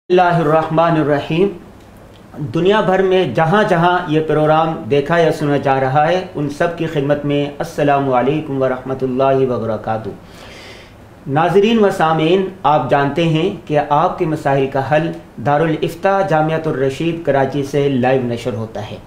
बिस्मिल्लाहिर्रहमानिर्रहीम। दुनिया भर में जहाँ जहाँ ये प्रोग्राम देखा या सुना जा रहा है उन सब की खिदमत में अस्सलामु अलैकुम व रहमतुल्लाहि व बरकातुहू। नाज़रीन व सामीन, आप जानते हैं कि आपके मसाइल का हल दारुल इफ्ता जामियातुर रशीद कराची से लाइव नशर होता है।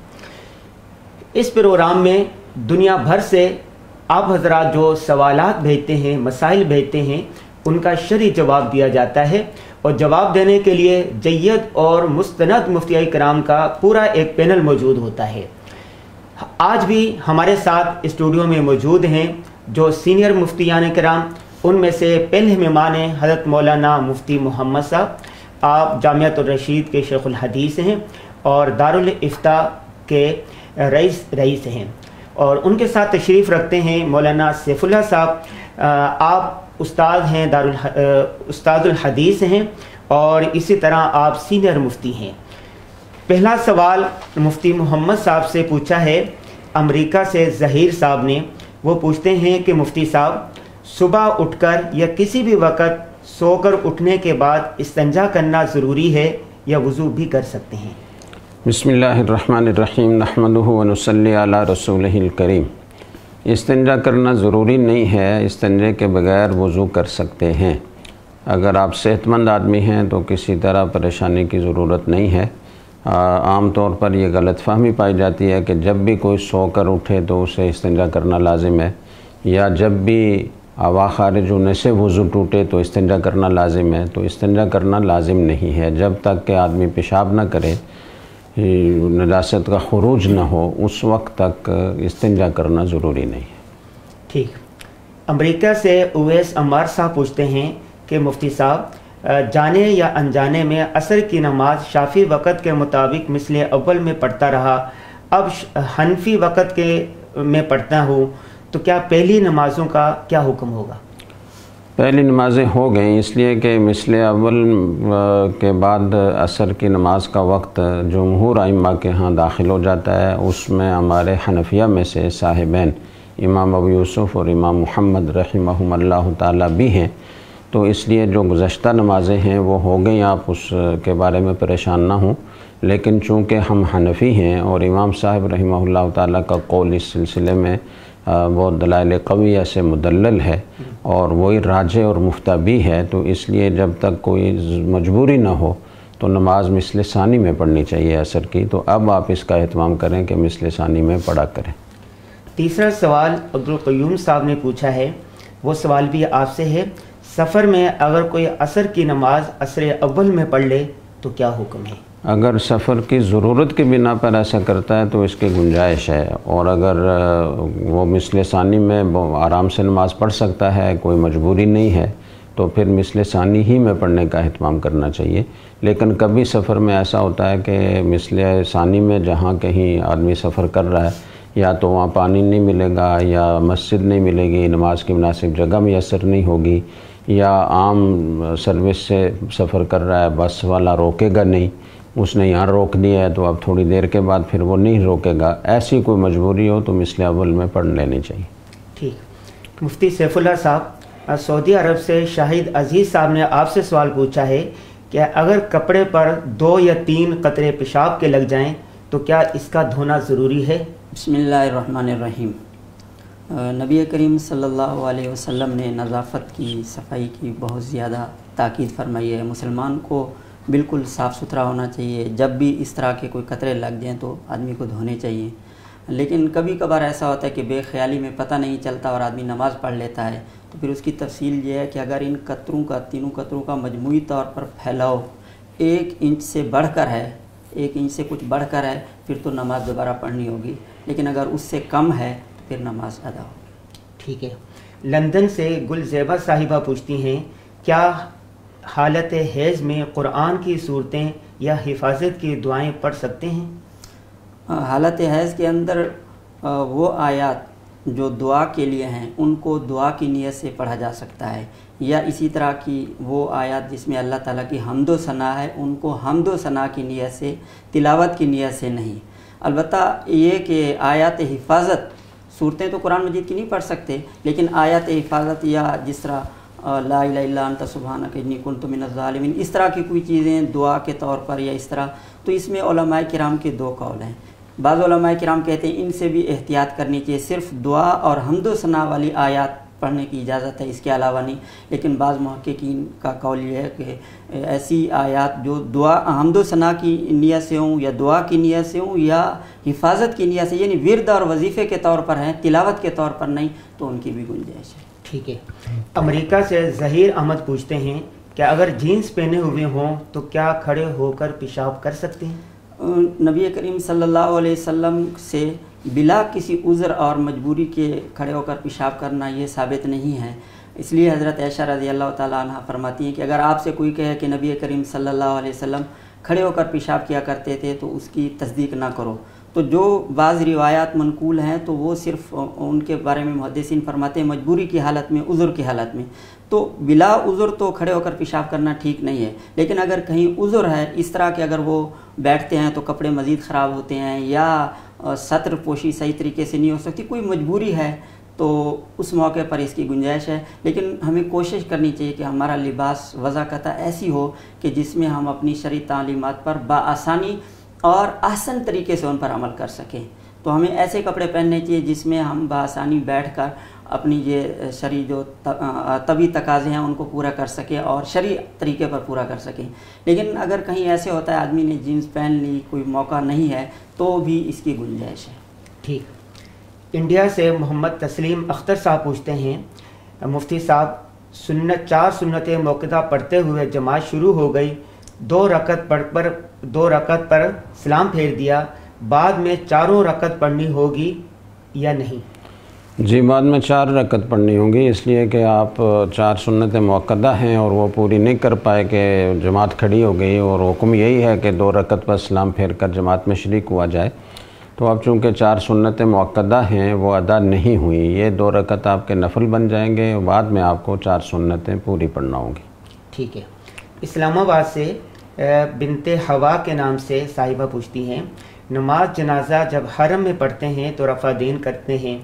इस प्रोग्राम में दुनिया भर से आप हजरात जो सवालात भेजते हैं, मसाइल भेजते हैं, उनका शरई जवाब दिया जाता है और जवाब देने के लिए जय्यद और मुस्तनद मुफ्तियाए किराम का पूरा एक पैनल मौजूद होता है। आज भी हमारे साथ स्टूडियो में मौजूद हैं जो सीनियर मुफ्तियान किराम, उनमें से पहले मेहमान हैं हज़रत मौलाना मुफ्ती मोहम्मद साहब। आप जामियातुर रशीद के शेखुल हदीस हैं और दारुल इफ्ता के रईस हैं, और उनके साथ तशरीफ़ रखते हैं मौलाना सैफुल्लाह साहब। आप उस्ताद हैं, उस्तादुल हदीस हैं और इसी तरह आप सीनियर मुफ्ती हैं। पहला सवाल मुफ्ती मोहम्मद साहब से पूछा है अमेरिका से ज़हीर साहब ने। वो पूछते हैं कि मुफ्ती साहब, सुबह उठकर या किसी भी वक़्त सोकर उठने के बाद इस्तिंजा करना ज़रूरी है या वज़ू भी कर सकते हैं? बिस्मिल्लाहिर्रहमानिर्रहीम। नहमदुहु व नुसल्ली अला रसूलिहिल करीम। इस्तिंजा करना ज़रूरी नहीं है, इस्तिंजे के बगैर वज़ू कर सकते हैं। अगर आप सेहतमंद आदमी हैं तो किसी तरह परेशानी की ज़रूरत नहीं है। आम तौर पर यह गलतफ़हमी पाई जाती है कि जब भी कोई सोकर उठे तो उसे इस्तिंजा करना लाजिम है, या जब भी हवा खारिज होने से वज़ू टूटे तो इस्तिंजा करना लाजिम है। तो इस्तिंजा करना लाजिम नहीं है। जब तक कि आदमी पेशाब ना करे, नजासत का खुरूज न हो, उस वक्त तक इस्तिंजा करना ज़रूरी नहीं है। ठीक। अमेरिका से उवैस अम्मार साहब पूछते हैं कि मुफ्ती साहब, जाने या अनजाने में असर की नमाज शाफी वक़्त के मुताबिक मिसले अव्वल में पढ़ता रहा, अब हनफी वक़्त के में पढ़ता हूँ, तो क्या पहली नमाज़ों का क्या हुक्म होगा? पहली नमाज़ें हो गई, इसलिए कि मिसले अव्वल के बाद असर की नमाज का वक्त जमहूर आइम्मा के यहाँ दाखिल हो जाता है। उसमें हमारे हनफिया में से साहिबैन इमाम अबू यूसुफ़ और इमाम मुहम्मद रहिमहुमुल्लाह ताला भी हैं। तो इसलिए जो गुज़श्ता नमाज़ें हैं वो हो गई, आप उसके बारे में परेशान ना हों। लेकिन चूँकि हम हनफी हैं और इमाम साहब रहिमहुल्लाह ताला का कौल इस सिलसिले में वो दलाइल क़विया से मुदल्लल है और वही राजे और मुफ्ता भी है, तो इसलिए जब तक कोई मजबूरी ना हो तो नमाज मिसले सानी में पढ़नी चाहिए असर की। तो अब आप इसका एहतमाम करें कि मिसले सानी में पढ़ा करें। तीसरा सवाल अब्दुल क़य्यूम साहब ने पूछा है, वो सवाल भी आपसे है। सफ़र में अगर कोई असर की नमाज असर अव्वल में पढ़ ले तो क्या हुक्म है? अगर सफ़र की ज़रूरत की बिना पर ऐसा करता है तो इसकी गुंजाइश है, और अगर वो मिसले सानी में आराम से नमाज़ पढ़ सकता है, कोई मजबूरी नहीं है, तो फिर मिसले सानी ही में पढ़ने का एहतमाम करना चाहिए। लेकिन कभी सफ़र में ऐसा होता है कि मिसले सानी में जहाँ कहीं आदमी सफ़र कर रहा है, या तो वहाँ पानी नहीं मिलेगा, या मस्जिद नहीं मिलेगी, नमाज की मुनासिब जगह मैसर नहीं होगी, या आम सर्विस से सफ़र कर रहा है, बस वाला रोकेगा नहीं, उसने यहाँ रोक दिया है तो अब थोड़ी देर के बाद फिर वो नहीं रोकेगा, ऐसी कोई मजबूरी हो तो मिसले अव्वल में पढ़ लेनी चाहिए। ठीक। मुफ्ती सैफुल्लाह साहब, सऊदी अरब से शाहिद अजीज़ साहब ने आपसे सवाल पूछा है कि अगर कपड़े पर 2 या 3 कतरे पेशाब के लग जाएं तो क्या इसका धोना ज़रूरी है? बिस्मिल्लाहिर्रहमानिर्रहीम। नबी करीम सल्लल्लाहु अलैहि वसल्लम ने नज़ाफ़त की, सफाई की बहुत ज़्यादा ताकीद फरमाई है। मुसलमान को बिल्कुल साफ़ सुथरा होना चाहिए। जब भी इस तरह के कोई कतरे लग जाएँ तो आदमी को धोने चाहिए। लेकिन कभी कभार ऐसा होता है कि बेख्याली में पता नहीं चलता और आदमी नमाज़ पढ़ लेता है, तो फिर उसकी तफसील ये है कि अगर इन कतरों का, तीनों कतरों का मजमूई तौर पर फैलाव 1 इंच से बढ़कर है, 1 इंच से कुछ बढ़कर है, फिर तो नमाज़ दोबारा पढ़नी होगी। लेकिन अगर उससे कम है तो फिर नमाज अदा होगी। ठीक है। लंदन से गुलज़ेबा साहिबा पूछती हैं, क्या हालत हैज़ में कुरान की सूरतें या हिफाजत की दुआएं पढ़ सकते हैं? हालत हैज़ के अंदर वो आयात जो दुआ के लिए हैं उनको दुआ की नीयत से पढ़ा जा सकता है, या इसी तरह की वो आयात जिसमें अल्लाह ताला की हम्दो सना है उनको हम्दो सना की नीयत से, तिलावत की नीयत से नहीं। अलबत्ता ये कि आयात हिफाजत, सूरतें तो कुरान मजीद की नहीं पढ़ सकते, लेकिन आयात हिफाजत या जिस तरह لا الہ الا انت سبحانک انی کنت من الظالمین، اس طرح کی کوئی چیزیں دعا کے طور پر یا اس طرح، تو اس میں علماء کرام کے دو قول ہیں۔ بعض علماء کرام کہتے ہیں ان سے بھی احتیاط کرنی چاہیے، صرف دعا اور حمد و ثنا والی آیات پڑھنے کی اجازت ہے، اس کے علاوہ نہیں۔ لیکن بعض محققین کا قول یہ ہے کہ ایسی آیات جو دعا حمد و ثنا کی نیت سے ہوں یا دعا کی نیت سے ہوں یا حفاظت کی نیت سے، یعنی ورد اور وظیفے کے طور پر ہیں، تلاوت کے طور پر نہیں، تو ان کی بھی گنجائش ہے۔ ٹھیک ہے۔ امریکہ سے ظہیر احمد پوچھتے ہیں کہ اگر جینس پہنے ہوئے ہوں تو کیا کھڑے ہو کر پیشاب کر سکتے ہیں؟ نبی کریم صلی اللہ علیہ وسلم سے بلا کسی عذر اور مجبوری کے کھڑے ہو کر پیشاب کرنا یہ ثابت نہیں ہے، اس لیے حضرت عائشہ رضی اللہ تعالیٰ عنہ فرماتی ہیں کہ اگر آپ سے کوئی کہے کہ نبی کریم صلی اللہ علیہ وسلم کھڑے ہو کر پیشاب کیا کرتے تھے تو اس کی تصدیق نہ کرو۔ تو جو بعض روایات منقول ہیں تو وہ صرف ان کے بارے میں محدثین فرماتے ہیں مجبوری کی حالت میں، عذر کی حالت میں، تو بلا عذر تو کھڑے ہو کر پیشاب کرنا ٹھیک نہیں ہے۔ لیکن اگر کہیں عذر ہے اس طرح کہ اگر وہ بیٹھتے ہیں تو کپڑے مزید خراب ہوتے ہیں یا سطر پوشی صحیح طریقے سے نہیں ہو سکتی، کوئی مجبوری ہے، تو اس موقع پر اس کی گنجائش ہے۔ لیکن ہمیں کوشش کرنی چاہیے کہ ہمارا لباس وضاقتہ ایسی ہو کہ جس میں ہم اپنی شرعی تعلیمات پر بآسانی اور احسن طریقے سے ان پر عمل کر سکیں۔ تو ہمیں ایسے کپڑے پہننے چاہیے جس میں ہم بآسانی بیٹھ کر اپنی یہ شرعی جو طبی تقاضے ہیں ان کو پورا کر سکیں اور شرعی طریقے پر پورا کر سکیں۔ لیکن اگر کہیں ایسے ہوتا ہے آدمی نے جینس پہن لی، کوئی موقع نہیں ہے، تو بھی اس کی گنجائش ہے۔ ٹھیک۔ انڈیا سے محمد تسلیم اختر صاحب پوچھتے ہیں مفتی صاحب، چار سنت موقدہ پڑھتے ہوئے جماعت شروع ہو گئی، دو رکعت پر سلام پھیر دیا، بعد میں چاروں رکعت پڑھنی ہوگی یا نہیں؟ جی، بعد میں 4 رکعت پڑھنی ہوگی، اس لیے کہ آپ 4 سنت موقدہ ہیں اور وہ پوری نہیں کر پائے کہ جماعت کھڑی ہو گئی، اور حکم یہی ہے کہ 2 رکعت پر سلام پھیر کر جماعت میں شریک ہوا جائے۔ تو اب چونکہ 4 سنت موقدہ ہیں وہ ادا نہیں ہوئی، یہ 2 رکعت آپ کے نفل بن جائیں گے، اور بعد میں آپ کو 4 سنتیں پوری پڑھنا ہوگی۔ ٹھیک ہے۔ اسلام آباد سے بنت ہوا کے نام سے صاحبہ پوچھتی ہیں، نماز جنازہ جب حرم میں پڑھتے ہیں تو رفع دین کرتے ہیں،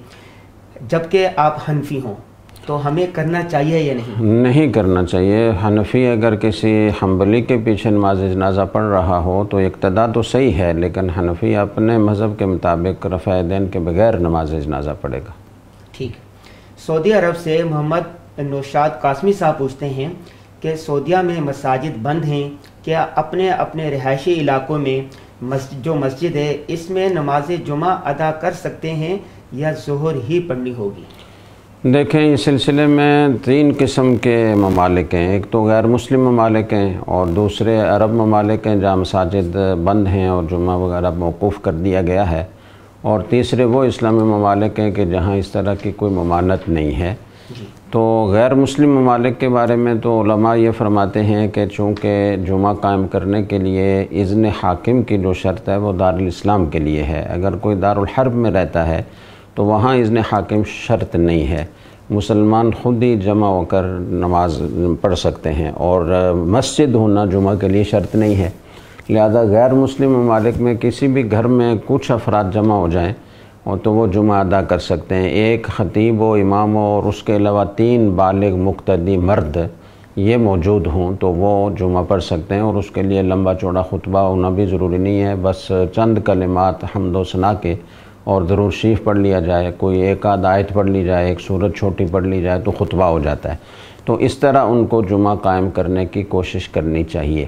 جبکہ آپ حنفی ہوں، تو ہمیں کرنا چاہیے یا نہیں؟ نہیں کرنا چاہیے۔ حنفی اگر کسی حنبلی کے پیچھے نماز جنازہ پڑھ رہا ہو تو اقتداء تو صحیح ہے، لیکن حنفی اپنے مذہب کے مطابق رفع دین کے بغیر نماز جنازہ پڑھے گا۔ ٹھیک۔ سعودی عرب سے محمد نوشاد قاسمی صاحب پوچھتے ہیں کہ سعودیہ میں مساجد بند ہیں، کیا اپنے اپنے رہائشی علاقوں میں جو مسجد ہے اس میں نماز جمعہ ادا کر سکتے ہیں یا ظہر ہی پڑھنی ہوگی؟ دیکھیں، اس سلسلے میں 3 قسم کے ممالک ہیں، ایک تو غیر مسلم ممالک ہیں اور دوسرے عرب ممالک ہیں جہاں مساجد بند ہیں اور جمعہ وغیرہ موقوف کر دیا گیا ہے، اور تیسرے وہ اسلامی ممالک ہیں کہ جہاں اس طرح کی کوئی ممانعت نہیں ہے۔ تو غیر مسلم ممالک کے بارے میں تو علماء یہ فرماتے ہیں کہ چونکہ جمعہ قائم کرنے کے لیے اذن حاکم کی جو شرط ہے وہ دارالاسلام کے لیے ہے، اگر کوئی دارالحرب میں رہتا ہے تو وہاں اذن حاکم شرط نہیں ہے، مسلمان خود ہی جمع ہو کر نماز پڑھ سکتے ہیں، اور مسجد ہونا جمعہ کے لیے شرط نہیں ہے۔ لہذا غیر مسلم ممالک میں کسی بھی گھر میں کچھ افراد جمع ہو جائیں اور تو وہ جمعہ ادا کر سکتے ہیں، ایک خطیب و امام اور اس کے علاوہ 3 بالغ مقتدی مرد یہ موجود ہوں تو وہ جمعہ پڑھ سکتے ہیں، اور اس کے لیے لمبا چوڑا خطبہ ہونا بھی ضروری نہیں ہے، بس چند کلمات حمد و ثنا کے اور درود شریف پڑھ لیا جائے، کوئی ایک آدھ آیت پڑھ لی جائے، ایک سورت چھوٹی پڑھ لی جائے تو خطبہ ہو جاتا ہے۔ تو اس طرح ان کو جمعہ قائم کرنے کی کوشش کرنی چاہیے۔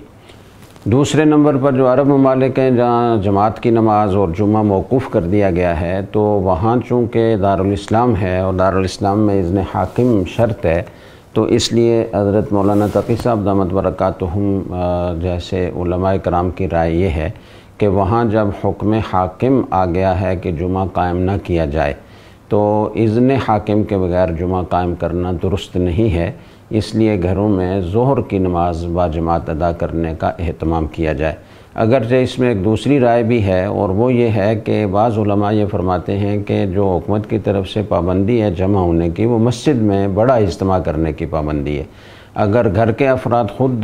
دوسرے نمبر پر جو عرب ممالک ہیں جہاں جماعت کی نماز اور جمعہ موقوف کر دیا گیا ہے، تو وہاں چونکہ دارالاسلام ہے اور دارالاسلام میں اذن حاکم شرط ہے، تو اس لیے حضرت مولانا تقی صاحب دامت برکاتہم جیسے علماء کرام کی رائے یہ ہے کہ وہاں جب حکم حاکم آ گیا ہے کہ جمعہ قائم نہ کیا جائے تو اذن حاکم کے بغیر جمعہ قائم کرنا درست نہیں ہے، اس لیے گھروں میں ظہر کی نماز باجماعت ادا کرنے کا اہتمام کیا جائے۔ اگرچہ اس میں ایک دوسری رائے بھی ہے، اور وہ یہ ہے کہ بعض علماء یہ فرماتے ہیں کہ جو حکومت کی طرف سے پابندی ہے جمع ہونے کی، وہ مسجد میں بڑا اجتماع کرنے کی پابندی ہے۔ اگر گھر کے افراد خود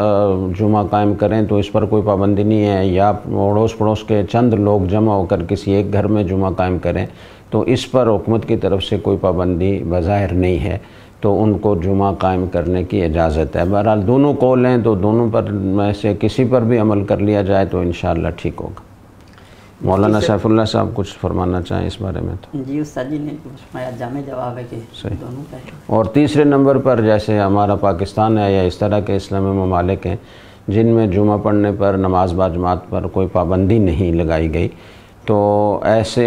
جمعہ قائم کریں تو اس پر کوئی پابندی نہیں ہے، یا اڑوس پڑوس کے چند لوگ جمع ہو کر کسی ایک گھر میں جمعہ قائم کریں تو اس پر حکومت کی طرف سے کوئی پابندی بظاہر نہیں ہے، تو ان کو جمعہ قائم کرنے کی اجازت ہے۔ بہرحال دونوں قول ہیں تو دونوں پر میں سے کسی پر بھی عمل کر لیا جائے تو انشاءاللہ ٹھیک ہوگا۔ مولانا سیف اللہ صاحب کچھ فرمانا چاہیں اس بارے میں؟ تو جی استاد جی نے فرمایا جامع جواب ہے کہ دونوں کا ہے۔ اور تیسرے نمبر پر جیسے ہمارا پاکستان ہے یا اس طرح کے اسلامی ممالک ہیں جن میں جمعہ پڑھنے پر نماز با جماعت پر کوئی پابندی نہیں لگائی گئی، تو ایسے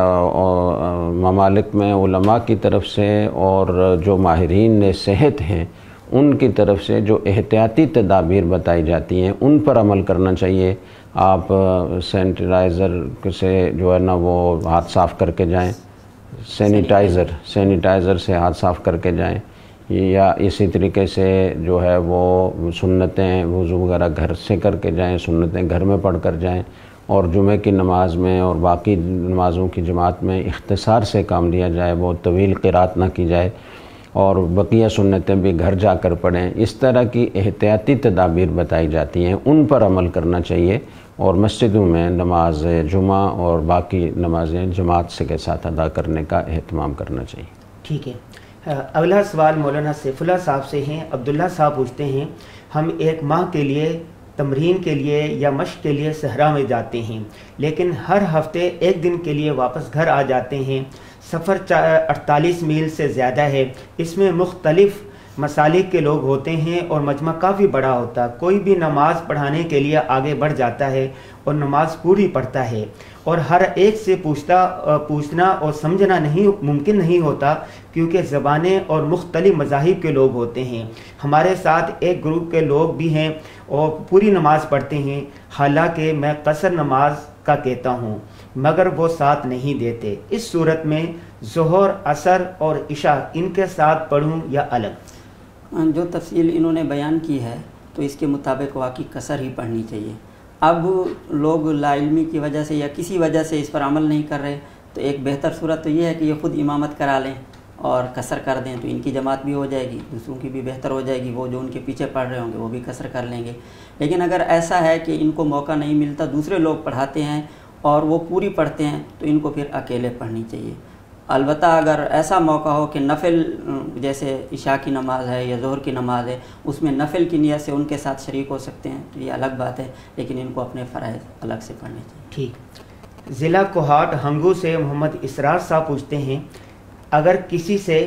ممالک میں علماء کی طرف سے اور جو ماہرین صحت ہیں ان کی طرف سے جو احتیاطی تدابیر بتائی جاتی ہیں ان پر عمل کرنا چاہیے۔ آپ سینیٹائزر سے جو ہے نا وہ ہاتھ صاف کر کے جائیں، سینیٹائزر سے ہاتھ صاف کر کے جائیں، یا اسی طریقے سے جو ہے وہ سنتیں وضو وغیرہ گھر سے کر کے جائیں، سنتیں گھر میں پڑھ کر جائیں، اور جمعہ کی نماز میں اور باقی نمازوں کی جماعت میں اختصار سے کام لیا جائے، بہت طویل قرات نہ کی جائے، اور بقیہ سنتیں بھی گھر جا کر پڑھیں۔ اس طرح کی احتیاطی تدابیر بتائی جاتی ہیں، ان پر عمل کرنا چاہیے، اور مسجدوں میں نماز جمعہ اور باقی نمازیں جماعت سے کے ساتھ ادا کرنے کا اہتمام کرنا چاہیے۔ ٹھیک ہے، اگلا سوال مولانا سیف اللہ صاحب سے ہیں۔ عبداللہ صاحب پوچھتے ہیں، ہم 1 ماہ کے لیے تمرین کے لیے یا مشق کے لیے صحرا میں جاتے ہیں، لیکن ہر ہفتے 1 دن کے لیے واپس گھر آ جاتے ہیں۔ سفر 48 میل سے زیادہ ہے، اس میں مختلف مسالک کے لوگ ہوتے ہیں اور مجمع کافی بڑا ہوتا ہے۔ کوئی بھی نماز پڑھانے کے لیے آگے بڑھ جاتا ہے اور نماز پوری پڑھتا ہے، اور ہر ایک سے پوچھنا اور سمجھنا ممکن نہیں ہوتا، کیونکہ زبانیں اور مختلف مذاہب کے لوگ ہوتے ہیں۔ ہمارے ساتھ ایک گروپ کے لوگ بھی ہیں اور پوری نماز پڑھتے ہیں، حالانکہ میں قصر نماز کا کہتا ہوں، مگر وہ ساتھ نہیں دیتے۔ اس صورت میں ظہر، عصر اور عشاء ان کے ساتھ پڑھوں یا الگ؟ جو تفصیل انہوں نے بیان کی ہے تو اس کے مطابق واقعی قصر ہی پڑھنی چاہیے۔ اب لوگ لا علمی کی وجہ سے یا کسی وجہ سے اس پر عمل نہیں کر رہے، تو ایک بہتر صورت تو یہ ہے کہ یہ خود امامت کرا لیں اور قصر کر دیں، تو ان کی جماعت بھی ہو جائے گی، دوسروں کی بھی بہتر ہو جائے گی، وہ جو ان کے پیچھے پڑھ رہے ہوں گے وہ بھی قصر کر لیں گے۔ لیکن اگر ایسا ہے کہ ان کو موقع نہیں ملتا، دوسرے لوگ پڑھاتے ہیں اور وہ پوری پڑھتے ہیں، تو ان کو پھر اکیلے پڑھنی چاہیے۔ البتہ اگر ایسا موقع ہو کہ نفل جیسے عشاء کی نماز ہے یا ظہر کی نماز ہے، اس میں نفل کی نیت سے ان کے ساتھ شریک ہو سکتے ہیں، تو یہ الگ بات ہے، لیکن ان کو اپنے فرائض الگ سے پڑھنے چاہیے۔ ٹھیک، ضلع کوہاٹ ہنگو سے محمد اسرار صاحب پوچھتے ہیں، اگر کسی سے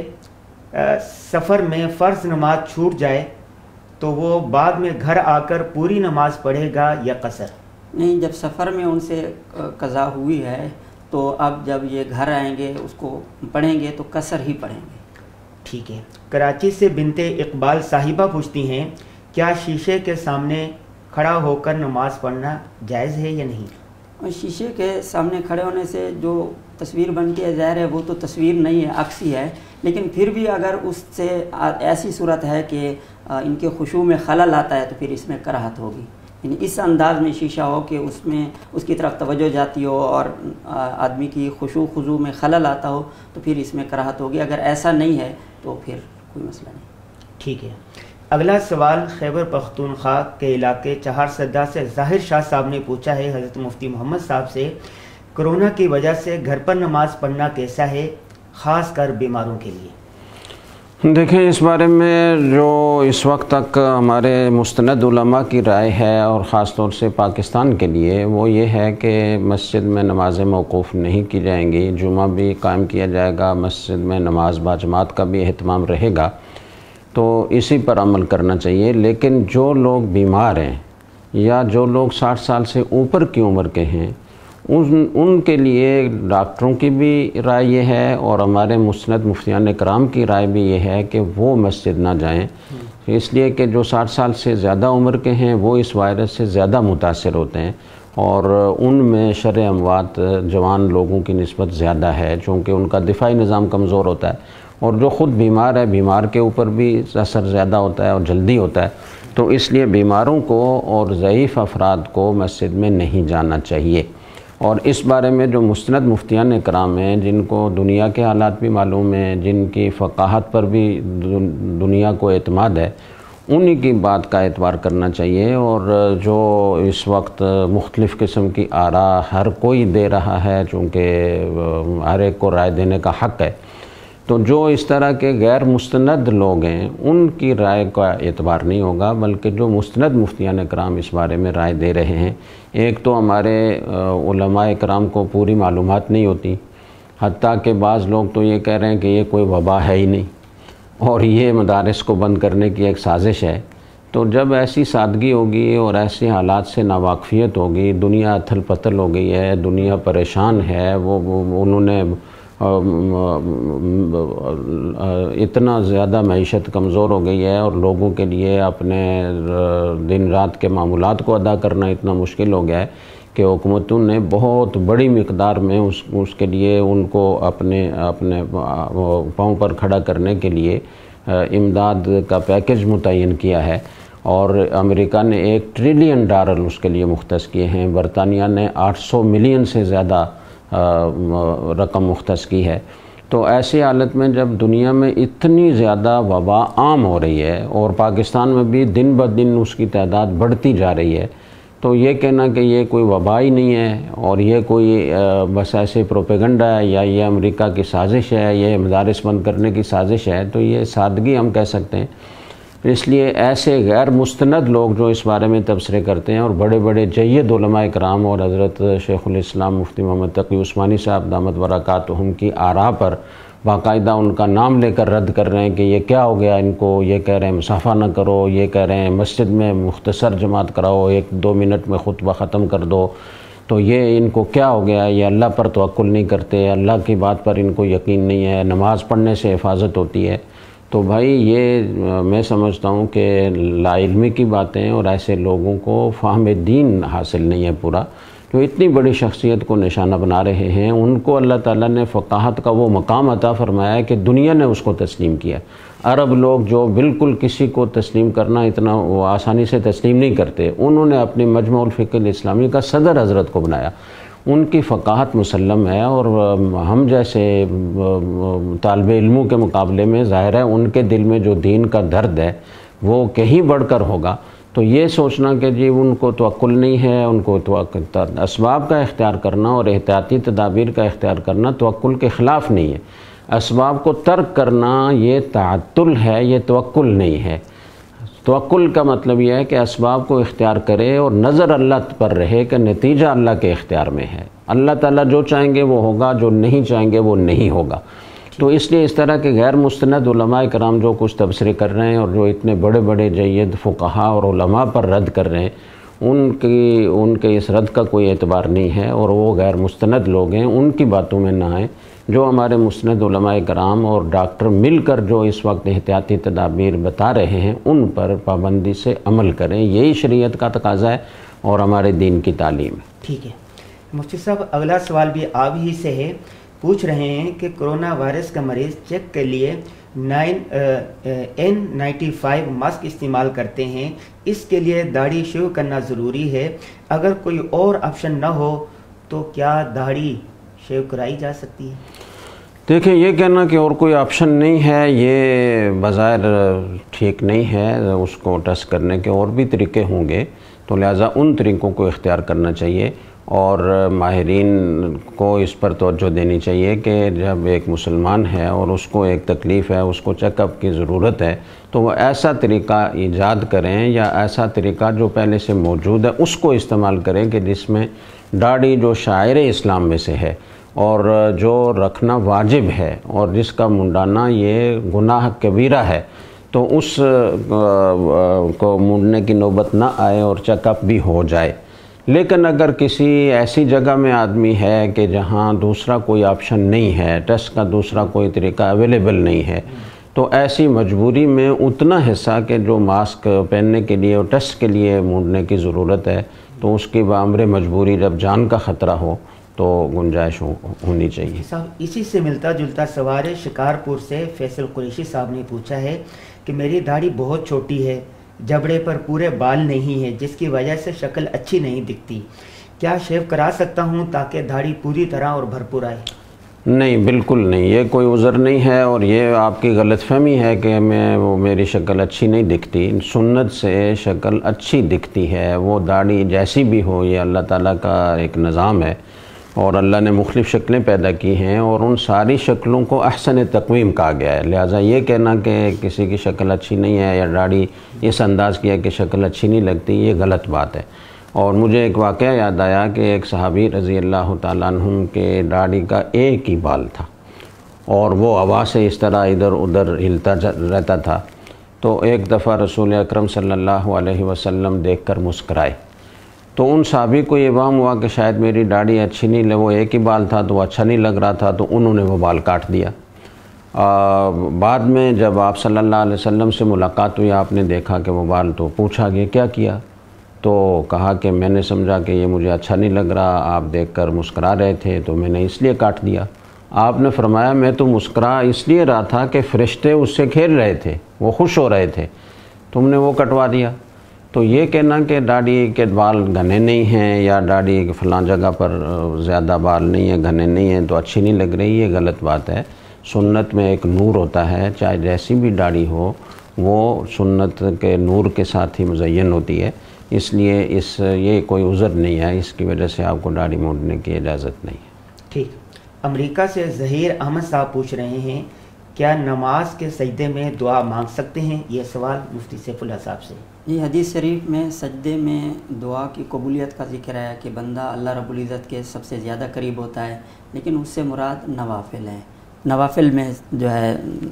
سفر میں فرض نماز چھوٹ جائے تو وہ بعد میں گھر آ کر پوری نماز پڑھے گا یا قصر؟ نہیں، جب سفر میں ان سے قضا ہوئی ہے تو اب جب یہ گھر آئیں گے اس کو پڑھیں گے تو قصر ہی پڑھیں گے۔ ٹھیک ہے، کراچی سے بنت اقبال صاحبہ پوچھتی ہیں، کیا شیشے کے سامنے کھڑا ہو کر نماز پڑھنا جائز ہے یا نہیں؟ اور شیشے کے سامنے کھڑے ہونے سے جو تصویر بنتی ہے ظاہر ہے وہ تو تصویر نہیں ہے، عکس ہی ہے، لیکن پھر بھی اگر اس سے ایسی صورت ہے کہ ان کے خشوع میں خلل آتا ہے تو پھر اس میں کراہت ہوگی، یعنی اس انداز میں شیشہ ہو کہ اس میں اس کی طرف توجہ جاتی ہو اور آدمی کی خشوع خضوع میں خلل آتا ہو تو پھر اس میں کراہت ہوگی۔ اگر ایسا نہیں ہے تو پھر کوئی مسئلہ نہیں۔ ٹھیک ہے، اگلا سوال خیبر پختونخوا کے علاقے چہارسدہ سے ظاہر شاہ صاحب نے پوچھا ہے حضرت مفتی محمد صاحب سے، کرونا کی وجہ سے گھر پر نماز پڑھنا کیسا ہے، خاص کر بیماروں کے لیے؟ دیکھیں، اس بارے میں جو اس وقت تک ہمارے مستند علماء کی رائے ہے اور خاص طور سے پاکستان کے لیے، وہ یہ ہے کہ مسجد میں نمازیں موقوف نہیں کی جائیں گی، جمعہ بھی قائم کیا جائے گا، مسجد میں نماز با جماعت کا بھی اہتمام رہے گا، تو اسی پر عمل کرنا چاہیے۔ لیکن جو لوگ بیمار ہیں یا جو لوگ 60 سال سے اوپر کی عمر کے ہیں، ان کے لیے ڈاکٹروں کی بھی رائے یہ ہے اور ہمارے مسند مفتیان کرام کی رائے بھی یہ ہے کہ وہ مسجد نہ جائیں، اس لیے کہ جو 60 سال سے زیادہ عمر کے ہیں وہ اس وائرس سے زیادہ متاثر ہوتے ہیں، اور ان میں شرح اموات جوان لوگوں کی نسبت زیادہ ہے، چونکہ ان کا دفاعی نظام کمزور ہوتا ہے، اور جو خود بیمار ہے، بیمار کے اوپر بھی اثر زیادہ ہوتا ہے اور جلدی ہوتا ہے، تو اس لیے بیماروں کو اور ضعیف افراد کو مسجد میں نہیں جانا چاہیے۔ اور اس بارے میں جو مستند مفتیان کرام ہیں، جن کو دنیا کے حالات بھی معلوم ہیں، جن کی فقاہت پر بھی دنیا کو اعتماد ہے، انہی کی بات کا اعتبار کرنا چاہیے۔ اور جو اس وقت مختلف قسم کی آراء ہر کوئی دے رہا ہے، چونکہ ہر ایک کو رائے دینے کا حق ہے، تو جو اس طرح کے غیر مستند لوگ ہیں ان کی رائے کا اعتبار نہیں ہوگا، بلکہ جو مستند مفتیان کرام اس بارے میں رائے دے رہے ہیں، ایک تو ہمارے علماء کرام کو پوری معلومات نہیں ہوتی، حتیٰ کہ بعض لوگ تو یہ کہہ رہے ہیں کہ یہ کوئی وبا ہے ہی نہیں اور یہ مدارس کو بند کرنے کی ایک سازش ہے۔ تو جب ایسی سادگی ہوگی اور ایسے حالات سے ناواقفیت ہوگی، دنیا اتھل پتھل ہو گئی ہے، دنیا پریشان ہے، انہوں نے اتنا زیادہ معیشت کمزور ہو گئی ہے اور لوگوں کے لیے اپنے دن رات کے معمولات کو ادا کرنا اتنا مشکل ہو گیا ہے کہ حکومتوں نے بہت بڑی مقدار میں اس کے لیے ان کو اپنے پاؤں پر کھڑا کرنے کے لیے امداد کا پیکج متعین کیا ہے، اور امریکہ نے $1 ٹریلین اس کے لیے مختص کیے ہیں، برطانیہ نے 800 ملین سے زیادہ رقم مختص کی ہے۔ تو ایسی حالت میں جب دنیا میں اتنی زیادہ وبا عام ہو رہی ہے اور پاکستان میں بھی دن بدن اس کی تعداد بڑھتی جا رہی ہے، تو یہ کہنا کہ یہ کوئی وبا ہی نہیں ہے اور یہ کوئی بس ایسے پروپیگنڈا ہے یا یہ امریکہ کی سازش ہے، یہ مدارس بند کرنے کی سازش ہے، تو یہ سادگی ہم کہہ سکتے ہیں۔ اس لیے ایسے غیر مستند لوگ جو اس بارے میں تبصرے کرتے ہیں اور بڑے بڑے جید علماء کرام اور حضرت شیخ الاسلام مفتی محمد تقی عثمانی صاحب دامت برکاتہم کی آراء پر باقاعدہ ان کا نام لے کر رد کر رہے ہیں کہ یہ کیا ہو گیا ان کو، یہ کہہ رہے ہیں مصافحہ نہ کرو، یہ کہہ رہے ہیں مسجد میں مختصر جماعت کراؤ، 1-2 منٹ میں خطبہ ختم کر دو، تو یہ ان کو کیا ہو گیا، یہ اللہ پر توکل نہیں کرتے، اللہ کی بات پر ان کو یقین نہیں ہے، نماز پڑھنے سے حفاظت ہوتی ہے۔ تو بھائی یہ میں سمجھتا ہوں کہ لا علمی کی باتیں اور ایسے لوگوں کو فہم دین حاصل نہیں ہے پورا، جو اتنی بڑی شخصیت کو نشانہ بنا رہے ہیں۔ ان کو اللہ تعالیٰ نے فقاہت کا وہ مقام عطا فرمایا ہے کہ دنیا نے اس کو تسلیم کیا۔ عرب لوگ جو بالکل کسی کو تسلیم کرنا اتنا وہ آسانی سے تسلیم نہیں کرتے، انہوں نے اپنی مجمع الفقہ الاسلامی کا صدر حضرت کو بنایا۔ ان کی فقاہت مسلم ہے اور ہم جیسے طالب علموں کے مقابلے میں ظاہر ہے ان کے دل میں جو دین کا درد ہے وہ کہیں بڑھ کر ہوگا۔ تو یہ سوچنا کہ جی ان کو توکل نہیں ہے، ان کو اسباب کا اختیار کرنا اور احتیاطی تدابیر کا اختیار کرنا توکل کے خلاف نہیں ہے۔ اسباب کو ترک کرنا یہ تعطل ہے، یہ توکل نہیں ہے۔ توکل کا مطلب یہ ہے کہ اسباب کو اختیار کرے اور نظر اللہ پر رہے کہ نتیجہ اللہ کے اختیار میں ہے، اللہ تعالیٰ جو چاہیں گے وہ ہوگا، جو نہیں چاہیں گے وہ نہیں ہوگا۔ تو اس لیے اس طرح کے غیر مستند علماء کرام جو کچھ تبصرے کر رہے ہیں اور جو اتنے بڑے بڑے جید فقہا اور علماء پر رد کر رہے ہیں، ان کے اس رد کا کوئی اعتبار نہیں ہے اور وہ غیر مستند لوگ ہیں، ان کی باتوں میں نہ آئیں۔ جو ہمارے مستند علماء کرام اور ڈاکٹر مل کر جو اس وقت احتیاطی تدابیر بتا رہے ہیں ان پر پابندی سے عمل کریں، یہی شریعت کا تقاضا ہے اور ہمارے دین کی تعلیم ہے۔ ٹھیک ہے مفتی صاحب، اگلا سوال بھی آپ ہی سے ہے۔ پوچھ رہے ہیں کہ کرونا وائرس کا مریض چیک کے لیے N95 ماسک استعمال کرتے ہیں، اس کے لیے داڑھی شیو کرنا ضروری ہے؟ اگر کوئی اور آپشن نہ ہو تو کیا داڑھی شیو کرائی جا سکتی ہے؟ دیکھیں، یہ کہنا کہ اور کوئی آپشن نہیں ہے یہ بظاہر ٹھیک نہیں ہے، اس کو ٹیسٹ کرنے کے اور بھی طریقے ہوں گے، تو لہٰذا ان طریقوں کو اختیار کرنا چاہیے اور ماہرین کو اس پر توجہ دینی چاہیے کہ جب ایک مسلمان ہے اور اس کو ایک تکلیف ہے، اس کو چیک اپ کی ضرورت ہے، تو وہ ایسا طریقہ ایجاد کریں یا ایسا طریقہ جو پہلے سے موجود ہے اس کو استعمال کریں کہ جس میں داڑھی جو شاعر اسلام میں سے ہے اور جو رکھنا واجب ہے اور جس کا منڈانا یہ گناہ کبیرہ ہے، تو اس کو مونڈنے کی نوبت نہ آئے اور چیک اپ بھی ہو جائے۔ لیکن اگر کسی ایسی جگہ میں آدمی ہے کہ جہاں دوسرا کوئی آپشن نہیں ہے، ٹیسٹ کا دوسرا کوئی طریقہ اویلیبل نہیں ہے، تو ایسی مجبوری میں اتنا حصہ کہ جو ماسک پہننے کے لیے اور ٹیسٹ کے لیے مونڈنے کی ضرورت ہے، تو اس کی بامر مجبوری جب جان کا خطرہ ہو تو گنجائش ہونی چاہیے۔ صاحب اسی سے ملتا جلتا سوال ہے، شکارپور سے فیصل قریشی صاحب نے پوچھا ہے کہ میری داڑھی بہت چھوٹی ہے، جبڑے پر پورے بال نہیں ہے، جس کی وجہ سے شکل اچھی نہیں دکھتی، کیا شیو کرا سکتا ہوں تاکہ داڑھی پوری طرح اور بھرپور آئے؟ نہیں، بالکل نہیں، یہ کوئی عذر نہیں ہے اور یہ آپ کی غلط فہمی ہے کہ میری شکل اچھی نہیں دکھتی۔ سنت سے شکل اچھی دکھتی ہے، وہ داڑھی جیسی بھی ہو، یہ اللہ تعالیٰ کا ایک نظام ہے اور اللہ نے مختلف شکلیں پیدا کی ہیں اور ان ساری شکلوں کو احسن تقویم کہا گیا ہے. لہٰذا یہ کہنا کہ کسی کی شکل اچھی نہیں ہے یا داڑھی اس انداز کی ہے کہ شکل اچھی نہیں لگتی، یہ غلط بات ہے. اور مجھے ایک واقعہ یاد آیا کہ ایک صحابی رضی اللہ تعالیٰ عنہ کے داڑھی کا ایک ہی بال تھا اور وہ ہوا سے اس طرح ادھر ادھر ہلتا رہتا تھا. تو ایک دفعہ رسول اکرم صلی اللہ علیہ وسلم دیکھ کر مسکرائے. تو ان صحابی کو یہ وہم ہوا کہ شاید میری داڑھی اچھی نہیں لگی، وہ ایک ہی بال تھا تو وہ اچھا نہیں لگ رہا تھا، تو انہوں نے وہ بال کاٹ دیا. بعد میں جب آپ صلی اللہ علیہ وسلم سے ملاقات ہوئی، آپ نے دیکھا کہ وہ بال، تو پوچھا کہ کیا کیا؟ تو کہا کہ میں نے سمجھا کہ یہ مجھے اچھا نہیں لگ رہا، آپ دیکھ کر مسکرا رہے تھے تو میں نے اس لیے کاٹ دیا. آپ نے فرمایا میں تو مسکرا اس لیے رہا تھا کہ فرشتے اس سے کھیل رہے تھے، وہ خوش ہو رہے تھے، تم نے وہ کٹوا دیا. تو یہ کہنا کہ داڑھی کے بال گھنے نہیں ہیں یا داڑھی فلاں جگہ پر زیادہ بال نہیں ہیں، گھنے نہیں ہیں تو اچھی نہیں لگ رہی، یہ غلط بات ہے. سنت میں ایک نور ہوتا ہے، چاہے جیسی بھی داڑھی ہو وہ سنت کے نور کے ساتھ ہی مزین ہوتی ہے. اس لیے یہ کوئی عذر نہیں ہے، اس کی وجہ سے آپ کو داڑھی موڑنے کی اجازت نہیں ہے. ٹھیک. امریکہ سے ظہیر احمد صاحب پوچھ رہے ہیں کیا نماز کے سجدے میں دعا مانگ سکتے ہیں؟ یہ سوال مفتی سیف اللہ صاحب سے. یہ حدیث شریف میں سجدے میں دعا کی قبولیت کا ذکر ہے کہ بندہ اللہ رب العزت کے سب سے زیادہ قریب ہوتا ہے، لیکن اس سے مراد نوافل ہے. نوافل میں جو ہے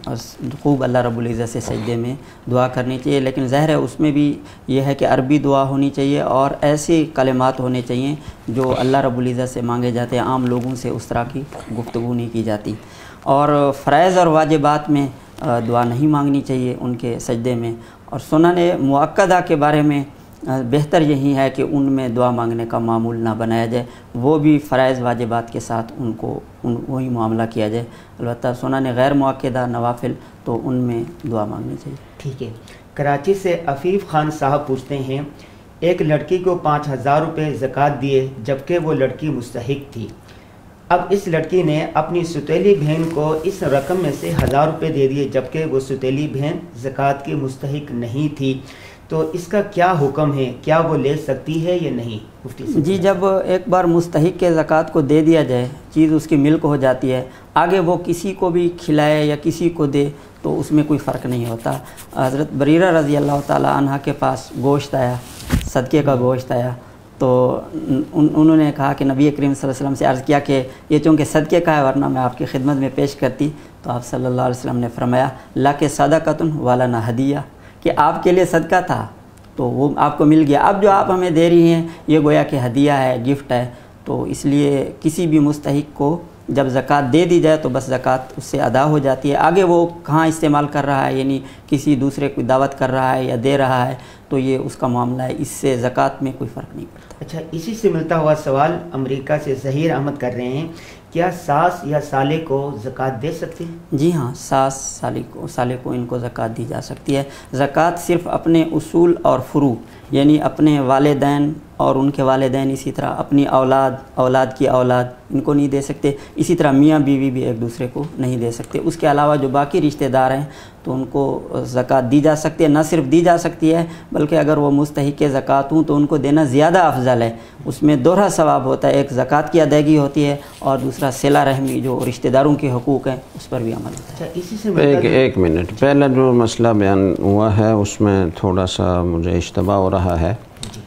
خوب اللہ رب العزت سے سجدے میں دعا کرنی چاہیے، لیکن ظاہر ہے اس میں بھی یہ ہے کہ عربی دعا ہونی چاہیے اور ایسی کلمات ہونے چاہیے جو اللہ رب العزت سے مانگے جاتے ہیں، عام لوگوں سے اس طرح کی گفتگو نہیں کی جاتی. اور فرائض اور واجبات میں دعا نہیں مانگنی چاہیے ان کے سجدے میں. اور سنن مؤکدہ کے بارے میں بہتر یہی ہے کہ ان میں دعا مانگنے کا معمول نہ بنایا جائے، وہ بھی فرائض واجبات کے ساتھ ان کو وہی معاملہ کیا جائے. البتہ سنن غیر مؤکدہ نوافل تو ان میں دعا مانگنی چاہیے. ٹھیک ہے. کراچی سے عفیف خان صاحب پوچھتے ہیں ایک لڑکی کو 5,000 روپے زکوٰۃ دیے جبکہ وہ لڑکی مستحق تھی. اب اس لڑکی نے اپنی ستیلی بہن کو اس رقم میں سے 1,000 روپے دے دیے جبکہ وہ ستیلی بہن زکوٰۃ کی مستحق نہیں تھی، تو اس کا کیا حکم ہے؟ کیا وہ لے سکتی ہے یا نہیں؟ مفتی صاحب. جی، جب ایک بار مستحق کے زکوٰۃ کو دے دیا جائے، چیز اس کی ملک ہو جاتی ہے، آگے وہ کسی کو بھی کھلائے یا کسی کو دے تو اس میں کوئی فرق نہیں ہوتا. حضرت بریرہ رضی اللہ تعالی عنہ کے پاس گوشت آیا، صدقے کا گوشت آیا، تو انہوں نے کہا کہ نبی کریم صلی اللہ علیہ وسلم سے عرض کیا کہ یہ چونکہ صدقے کا ہے ورنہ میں آپ کی خدمت میں پیش کرتی. تو آپ صلی اللہ علیہ وسلم نے فرمایا لَکَ صَدَقَۃٌ وَلَنَا ہدیہ، کہ آپ کے لیے صدقہ تھا تو وہ آپ کو مل گیا، اب جو آپ ہمیں دے رہی ہیں یہ گویا کہ ہدیہ ہے، گفٹ ہے. تو اس لیے کسی بھی مستحق کو جب زکوٰۃ دے دی جائے تو بس زکوٰۃ اس سے ادا ہو جاتی ہے. آگے وہ کہاں استعمال کر رہا ہے، یعنی کسی دوسرے کو دعوت کر رہا ہے یا دے رہا ہے، تو یہ اس کا معاملہ ہے، اس سے زکوٰۃ میں کوئی فرق نہیں پڑتا. اچھا، اسی سے ملتا ہوا سوال امریکہ سے ظہیر احمد کر رہے ہیں کیا ساس یا سالے کو زکوٰۃ دے سکتے ہیں؟ جی ہاں، ساس سالے کو ان کو زکوٰۃ دی جا سکتی ہے. زکوٰۃ صرف اپنے اصول اور فروع، یعنی اپنے والدین اور ان کے والدین، اسی طرح اپنی اولاد کی اولاد ان کو نہیں دے سکتے. اسی طرح میاں بیوی بھی ایک دوسرے کو نہیں دے سکتے. اس کے علاوہ جو باقی رشتہ دار ہیں تو ان کو زکوٰۃ دی جا سکتی ہے. نہ صرف دی جا سکتی ہے بلکہ اگر وہ مستحق زکوٰۃ ہوں تو ان کو دینا زیادہ افضل ہے. اس میں دوہرا ثواب ہوتا ہے، ایک زکوٰۃ کی ادائیگی ہوتی ہے اور دوسرا صلہ رحمی جو رشتہ داروں کے حقوق ہیں اس پر بھی عمل ہوتا ہے. اچھا، اسی سے ایک منٹ پہلا جو مسئلہ بیان ہوا ہے اس میں تھوڑا سا مجھے اشتباہ ہو رہا ہے.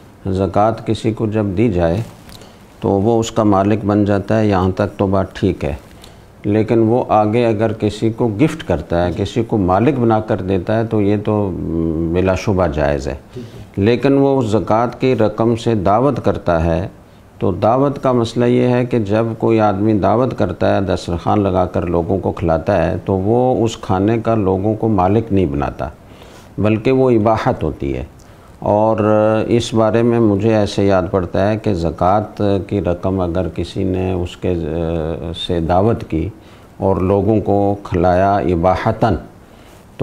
زکوٰۃ کسی کو جب دی جائے تو وہ اس کا مالک بن جاتا ہے، یہاں تک تو بات ٹھیک ہے. لیکن وہ آگے اگر کسی کو گفٹ کرتا ہے، کسی کو مالک بنا کر دیتا ہے تو یہ تو بلا شبہ جائز ہے. لیکن وہ زکوٰۃ کی رقم سے دعوت کرتا ہے تو دعوت کا مسئلہ یہ ہے کہ جب کوئی آدمی دعوت کرتا ہے، دسترخوان لگا کر لوگوں کو کھلاتا ہے تو وہ اس کھانے کا لوگوں کو مالک نہیں بناتا بلکہ وہ اباحت ہوتی ہے. اور اس بارے میں مجھے ایسے یاد پڑتا ہے کہ زکوٰۃ کی رقم اگر کسی نے اس کے سے دعوت کی اور لوگوں کو کھلایا اباحتاً تو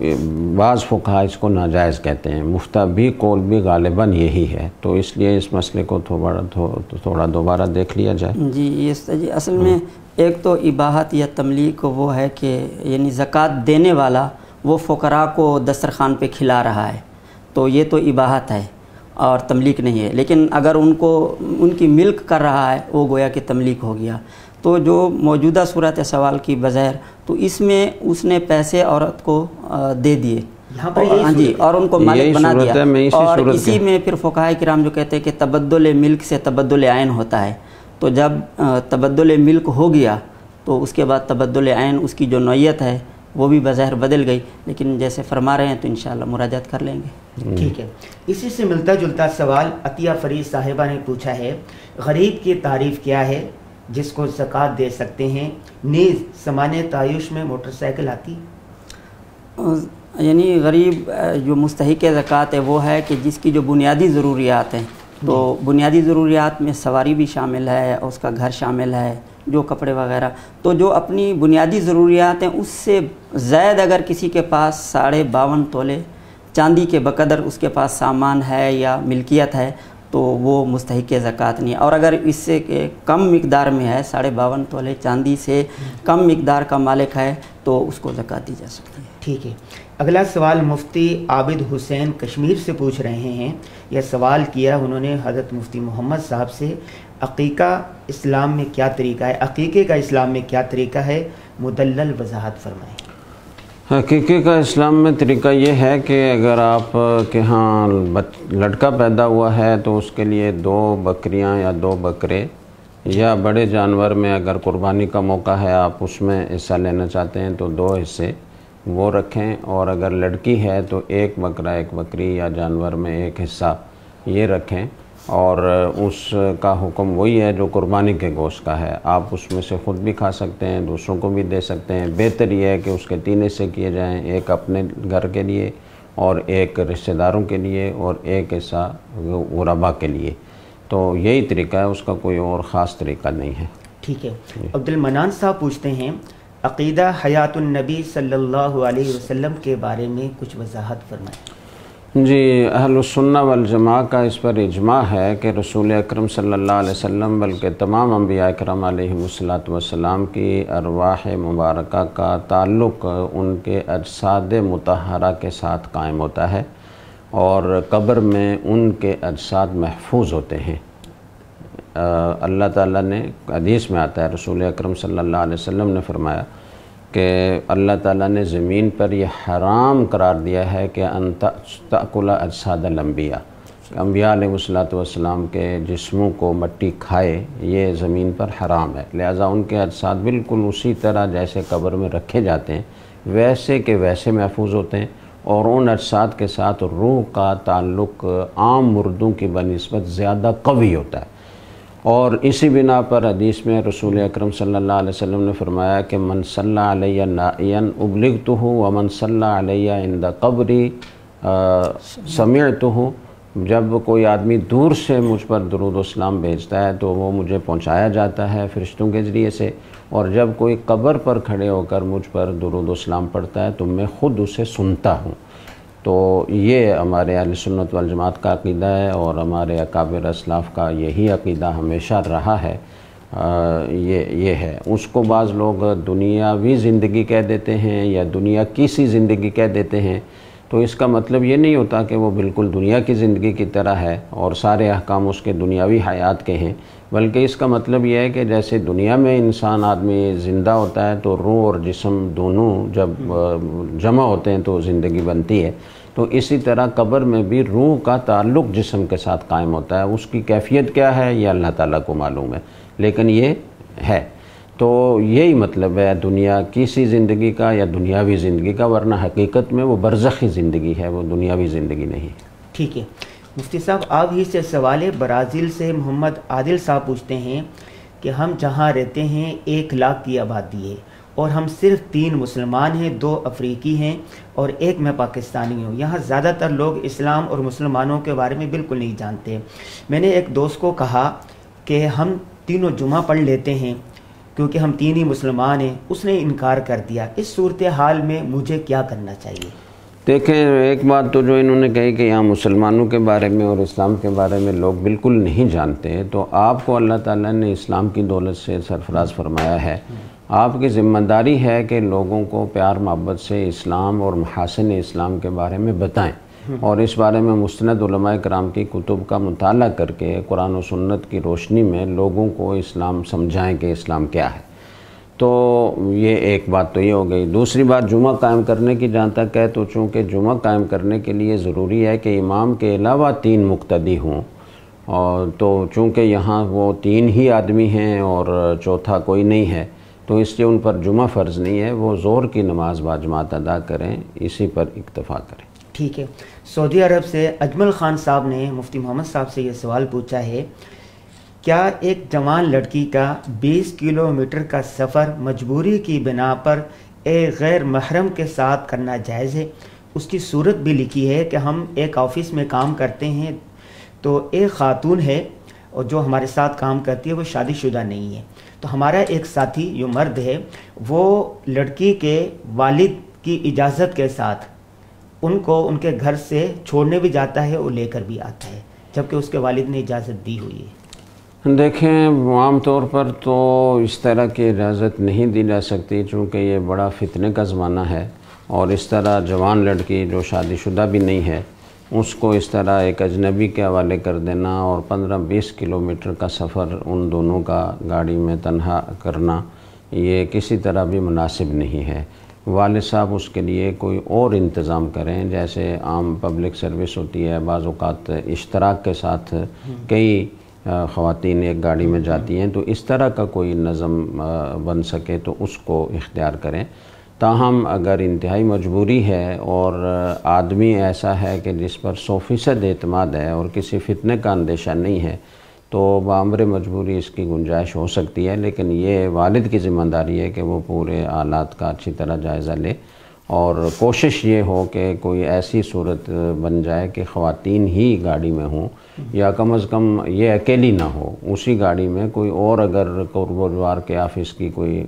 بعض فقہا اس کو ناجائز کہتے ہیں. مفتبی قول بھی غالباً یہی ہے. تو اس لیے اس مسئلے کو تھوڑا دوبارہ دیکھ لیا جائے. جی، اصل میں ایک تو اباحت یا تملیک وہ ہے کہ یعنی زکوٰۃ دینے والا وہ فقراء کو دسترخوان پہ کھلا رہا ہے تو یہ تو اباحت ہے. اور تملیک نہیں ہے، لیکن اگر ان کی ملک کر رہا ہے وہ گویا کہ تملیک ہو گیا۔ تو جو موجودہ صورت سوال کی بظاہر تو اس میں اس نے پیسے عورت کو دے دیے ہاں جی، اور ان کو مالک بنا دیا، اور اسی میں پھر فقہاء کرام جو کہتے ہیں کہ تبدل ملک سے تبدل عین ہوتا ہے، تو جب تبدل ملک ہو گیا تو اس کے بعد تبدل عین اس کی جو نوعیت ہے وہ بھی بظاہر بدل گئی، لیکن جیسے فرما رہے ہیں تو انشاءاللہ مراجعت کر لیں گے۔ ٹھیک ہے، اسی سے ملتا جلتا سوال عطیہ فرید صاحبہ نے پوچھا ہے، غریب کی تعریف کیا ہے جس کو زکوٰۃ دے سکتے ہیں؟ نیز سامان تعیش میں موٹر سائیکل آتی؟ یعنی غریب جو مستحق زکوٰۃ ہے وہ ہے کہ جس کی جو بنیادی ضروریات ہیں، تو بنیادی ضروریات میں سواری بھی شامل ہے، اس کا گھر شامل ہے، جو کپڑے وغیرہ، تو جو اپنی بنیادی ضروریات ہیں اس سے زائد اگر کسی کے پاس 52.5 تولے چاندی کے بقدر اس کے پاس سامان ہے یا ملکیت ہے تو وہ مستحق زکوٰۃ نہیں ہے، اور اگر اس سے کم مقدار میں ہے 52.5 تولے چاندی سے کم مقدار کا مالک ہے تو اس کو زکوٰۃ دی جا سکتی ہے۔ ٹھیک ہے، اگلا سوال مفتی عابد حسین کشمیر سے پوچھ رہے ہیں۔ یہ سوال کیا انہوں نے حضرت مفتی محمد صاحب سے، عقیقہ اسلام میں کیا طریقہ ہے؟ عقیقے کا اسلام میں کیا طریقہ ہے؟ مدلل وضاحت فرمائیں۔ عقیقے کا اسلام میں طریقہ یہ ہے کہ اگر آپ کے ہاں لڑکا پیدا ہوا ہے تو اس کے لیے 2 بکریاں یا 2 بکرے یا بڑے جانور میں اگر قربانی کا موقع ہے آپ اس میں حصہ لینا چاہتے ہیں تو 2 حصے وہ رکھیں، اور اگر لڑکی ہے تو 1 بکرا 1 بکری یا جانور میں 1 حصہ یہ رکھیں، اور اس کا حکم وہی ہے جو قربانی کے گوشت کا ہے۔ آپ اس میں سے خود بھی کھا سکتے ہیں، دوسروں کو بھی دے سکتے ہیں۔ بہتر یہ ہے کہ اس کے 3 حصے کیے جائیں، 1 اپنے گھر کے لیے اور 1 رشتہ داروں کے لیے اور 1 حصہ غربا کے لیے۔ تو یہی طریقہ ہے، اس کا کوئی اور خاص طریقہ نہیں ہے۔ ٹھیک ہے، عبد المنان صاحب پوچھتے ہیں، عقیدہ حیات النبی صلی اللہ علیہ وسلم کے بارے میں کچھ وضاحت فرمائیں۔ جی، اہل السنہ والجماعہ کا اس پر اجماع ہے کہ رسول اکرم صلی اللہ علیہ وسلم بلکہ تمام انبیاء اکرام علیہم السلام کی ارواح مبارکہ کا تعلق ان کے اجساد مطہرہ کے ساتھ قائم ہوتا ہے، اور قبر میں ان کے اجساد محفوظ ہوتے ہیں۔ اللہ تعالیٰ نے حدیث میں آتا ہے، رسول اکرم صلی اللہ علیہ وسلم نے فرمایا کہ اللہ تعالیٰ نے زمین پر یہ حرام قرار دیا ہے کہ ان تأکل اجساد الانبیاء، انبیاء علیہ السلام کے جسموں کو مٹی کھائے، یہ زمین پر حرام ہے۔ لہٰذا ان کے اجساد بالکل اسی طرح جیسے قبر میں رکھے جاتے ہیں ویسے کے ویسے محفوظ ہوتے ہیں، اور ان اجساد کے ساتھ روح کا تعلق عام مردوں کی بنسبت زیادہ قوی ہوتا ہے۔ اور اسی بنا پر حدیث میں رسول اکرم صلی اللہ علیہ وسلم نے فرمایا کہ من صلی علیہ نائیا ابلغتہ ومن صلی علیہ عند قبری سمعتہ، جب کوئی آدمی دور سے مجھ پر درود و سلام بھیجتا ہے تو وہ مجھے پہنچایا جاتا ہے فرشتوں کے ذریعے سے، اور جب کوئی قبر پر کھڑے ہو کر مجھ پر درود و سلام پڑھتا ہے تو میں خود اسے سنتا ہوں۔ تو یہ ہمارے اہل سنت والجماعت کا عقیدہ ہے، اور ہمارے اکابر اسلاف کا یہی عقیدہ ہمیشہ رہا ہے۔ یہ ہے، اس کو بعض لوگ دنیاوی زندگی کہہ دیتے ہیں یا دنیا کی سی زندگی کہہ دیتے ہیں، تو اس کا مطلب یہ نہیں ہوتا کہ وہ بالکل دنیا کی زندگی کی طرح ہے اور سارے احکام اس کے دنیاوی حیات کے ہیں، بلکہ اس کا مطلب یہ ہے کہ جیسے دنیا میں انسان آدمی زندہ ہوتا ہے تو روح اور جسم دونوں جب جمع ہوتے ہیں تو زندگی بنتی ہے، تو اسی طرح قبر میں بھی روح کا تعلق جسم کے ساتھ قائم ہوتا ہے۔ اس کی کیفیت کیا ہے یہ اللہ تعالیٰ کو معلوم ہے، لیکن یہ ہے۔ تو یہی مطلب ہے دنیا کی سی زندگی کا یا دنیاوی زندگی کا، ورنہ حقیقت میں وہ برزخی زندگی ہے، وہ دنیاوی زندگی نہیں۔ ٹھیک ہے مفتی صاحب، آپ ہی سے سوال ہے، برازیل سے محمد عادل صاحب پوچھتے ہیں کہ ہم جہاں رہتے ہیں 1 لاکھ کی آبادی ہے اور ہم صرف 3 مسلمان ہیں، 2 افریقی ہیں اور 1 میں پاکستانی ہوں۔ یہاں زیادہ تر لوگ اسلام اور مسلمانوں کے بارے میں بالکل نہیں جانتے۔ میں نے ایک دوست کو کہا کہ ہم تینوں جمعہ پڑھ لیتے ہیں کیونکہ ہم 3 ہی مسلمان ہیں، اس نے انکار کر دیا۔ اس صورتحال میں مجھے کیا کرنا چاہیے؟ دیکھیں، ایک بات تو جو انہوں نے کہی کہ یہاں مسلمانوں کے بارے میں اور اسلام کے بارے میں لوگ بالکل نہیں جانتے، تو آپ کو اللہ تعالیٰ نے اسلام کی دولت سے سرفراز فرمایا ہے۔ آپ کی ذمہ داری ہے کہ لوگوں کو پیار محبت سے اسلام اور محاسن اسلام کے بارے میں بتائیں، اور اس بارے میں مستند علماء کرام کی کتب کا مطالعہ کر کے قرآن و سنت کی روشنی میں لوگوں کو اسلام سمجھائیں کہ اسلام کیا ہے۔ تو یہ ایک بات تو یہ ہو گئی۔ دوسری بات جمعہ قائم کرنے کی جہاں تک ہے، تو چونکہ جمعہ قائم کرنے کے لیے ضروری ہے کہ امام کے علاوہ 3 مقتدی ہوں، اور تو چونکہ یہاں وہ 3 ہی آدمی ہیں اور چوتھا کوئی نہیں ہے، تو اس لیے ان پر جمعہ فرض نہیں ہے، وہ ظہر کی نماز باجماعت ادا کریں، اسی پر اکتفا کریں۔ ٹھیک ہے۔ سعودی عرب سے اجمل خان صاحب نے مفتی محمد صاحب سے یہ سوال پوچھا ہے، کیا ایک جوان لڑکی کا 20 کلومیٹر کا سفر مجبوری کی بنا پر ایک غیر محرم کے ساتھ کرنا جائز ہے؟ اس کی صورت بھی لکھی ہے کہ ہم ایک آفس میں کام کرتے ہیں، تو ایک خاتون ہے اور جو ہمارے ساتھ کام کرتی ہے وہ شادی شدہ نہیں ہے، تو ہمارا ایک ساتھی جو مرد ہے وہ لڑکی کے والد کی اجازت کے ساتھ ان کو ان کے گھر سے چھوڑنے بھی جاتا ہے اور لے کر بھی آتا ہے، جبکہ اس کے والد نے اجازت دی ہوئی ہے۔ دیکھیں، عام طور پر تو اس طرح کی اجازت نہیں دی جا سکتی، چونکہ یہ بڑا فتنے کا زمانہ ہے، اور اس طرح جوان لڑکی جو شادی شدہ بھی نہیں ہے اس کو اس طرح ایک اجنبی کے حوالے کر دینا اور 15-20 کلومیٹر کا سفر ان دونوں کا گاڑی میں تنہا کرنا، یہ کسی طرح بھی مناسب نہیں ہے۔ والد صاحب اس کے لیے کوئی اور انتظام کریں، جیسے عام پبلک سروس ہوتی ہے، بعض اوقات اشتراک کے ساتھ کئی خواتین ایک گاڑی میں جاتی ہیں، تو اس طرح کا کوئی نظم بن سکے تو اس کو اختیار کریں۔ تاہم اگر انتہائی مجبوری ہے اور آدمی ایسا ہے کہ جس پر 100% اعتماد ہے اور کسی فتنے کا اندیشہ نہیں ہے، تو بامر مجبوری اس کی گنجائش ہو سکتی ہے، لیکن یہ والد کی ذمہ داری ہے کہ وہ پورے حالات کا اچھی طرح جائزہ لے، اور کوشش یہ ہو کہ کوئی ایسی صورت بن جائے کہ خواتین ہی گاڑی میں ہوں، یا کم از کم یہ اکیلی نہ ہو، اسی گاڑی میں کوئی اور اگر قرب و جوار کے آفس کی کوئی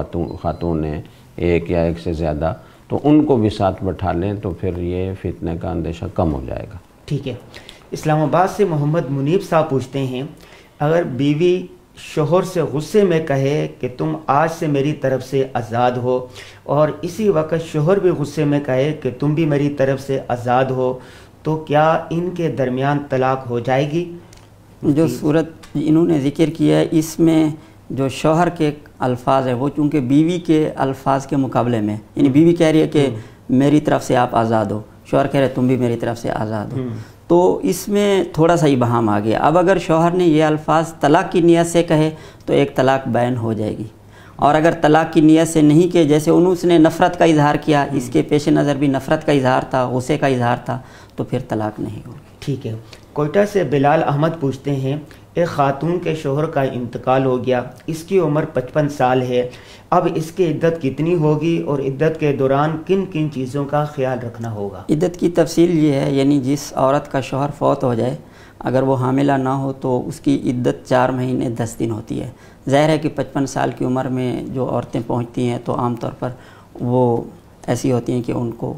خاتون ہیں، ایک یا ایک سے زیادہ، تو ان کو بھی ساتھ بٹھا لیں، تو پھر یہ فتنے کا اندیشہ کم ہو جائے گا۔ ٹھیک ہے۔ اسلام آباد سے محمد منیب صاحب پوچھتے ہیں، اگر بیوی شوہر سے غصے میں کہے کہ تم آج سے میری طرف سے آزاد ہو، اور اسی وقت شوہر بھی غصے میں کہے کہ تم بھی میری طرف سے آزاد ہو، تو کیا ان کے درمیان طلاق ہو جائے گی؟ جو صورت انہوں نے ذکر کیا ہے، اس میں جو شوہر کے الفاظ ہے وہ چونکہ بیوی کے الفاظ کے مقابلے میں، یعنی بیوی کہہ رہی ہے کہ میری طرف سے آپ آزاد ہو، شوہر کہہ رہے تم بھی میری طرف سے آزاد ہو، تو اس میں تھوڑا سا ابہام آ گیا۔ اب اگر شوہر نے یہ الفاظ طلاق کی نیت سے کہے تو ایک طلاق بین ہو جائے گی، اور اگر طلاق کی نیت سے نہیں کہ جیسے اس نے نفرت کا اظہار کیا، اس کے پیش نظر بھی نفرت کا اظہار تھا، غصے کا اظہار تھا، تو پھر طلاق نہیں ہوگی۔ ٹھیک ہے۔ کوئٹہ سے بلال احمد پوچھتے ہیں، ایک خاتون کے شوہر کا انتقال ہو گیا، اس کی عمر 55 سال ہے، اب اس کی عدت کتنی ہوگی اور عدت کے دوران کن کن چیزوں کا خیال رکھنا ہوگا؟ عدت کی تفصیل یہ ہے، یعنی جس عورت کا شوہر فوت ہو جائے اگر وہ حاملہ نہ ہو تو اس کی عدت 4 مہینے 10 دن ہوتی ہے۔ ظاہر ہے کہ 55 سال کی عمر میں جو عورتیں پہنچتی ہیں تو عام طور پر وہ ایسی ہوتی ہیں کہ ان کو